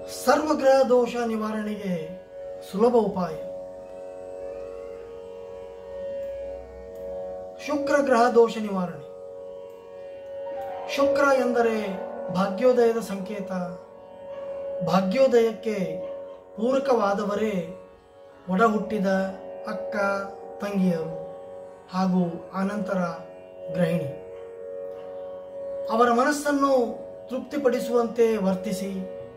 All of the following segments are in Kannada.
ಸರ್ವಗ್ರಹ ದೋಷ ನಿವಾರಣೆಗೆ ಸುಲಭ ಉಪಾಯ. ಶುಕ್ರ ಗ್ರಹ ದೋಷ ನಿವಾರಣೆ. ಶುಕ್ರ ಎಂದರೆ ಭಾಗ್ಯೋದಯದ ಸಂಕೇತ. ಭಾಗ್ಯೋದಯಕ್ಕೆ ಪೂರಕವಾದವರೇ ಒಡ ಹುಟ್ಟಿದ ಅಕ್ಕ ತಂಗಿಯರು ಹಾಗೂ ಆನಂತರ ಗೃಹಿಣಿ. ಅವರ ಮನಸ್ಸನ್ನು ತೃಪ್ತಿಪಡಿಸುವಂತೆ ವರ್ತಿಸಿ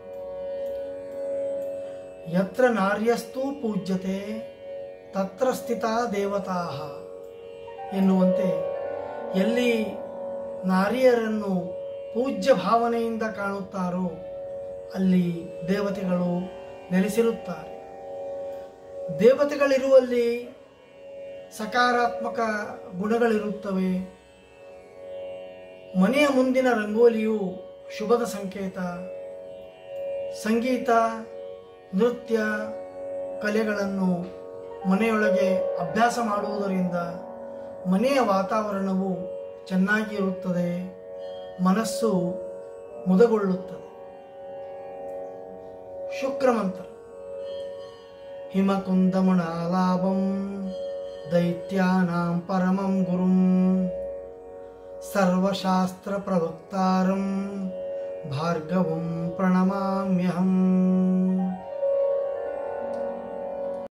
ಯತ್ರ ನಾರ್ಯಸ್ತು ಪೂಜ್ಯತೆ ತತ್ರ ಸ್ಥಿತಾ ದೇವತಾಃ ಎನ್ನುವಂತೆ ಎಲ್ಲಿ ನಾರಿಯರನ್ನು ಪೂಜ್ಯ ಭಾವನೆಯಿಂದ ಕಾಣುತ್ತಾರೋ ಅಲ್ಲಿ ದೇವತೆಗಳು ನೆಲೆಸಿರುತ್ತಾರೆ. ದೇವತೆಗಳಿರುವಲ್ಲಿ ಸಕಾರಾತ್ಮಕ ಗುಣಗಳಿರುತ್ತವೆ. ಮನೆಯ ಮುಂದಿನ ರಂಗೋಲಿಯು ಶುಭದ ಸಂಕೇತ. ಸಂಗೀತ, ನೃತ್ಯ, ಕಲೆಗಳನ್ನು ಮನೆಯೊಳಗೆ ಅಭ್ಯಾಸ ಮಾಡುವುದರಿಂದ ಮನೆಯ ವಾತಾವರಣವು ಚೆನ್ನಾಗಿರುತ್ತದೆ, ಮನಸ್ಸು ಮುದಗೊಳ್ಳುತ್ತದೆ. ಶುಕ್ರ ಮಂತ್ರ. ಹಿಮಕುಂದಮುಣಾಲಾಭಂ ದೈತ್ಯಾನಾಂ ಪರಮಂ ಗುರುಂ ಸರ್ವಶಾಸ್ತ್ರ ಪ್ರವಕ್ತಾರಂ ಭಾರ್ಗವಂ ಪ್ರಣಮಾಮ್ಯಹಂ.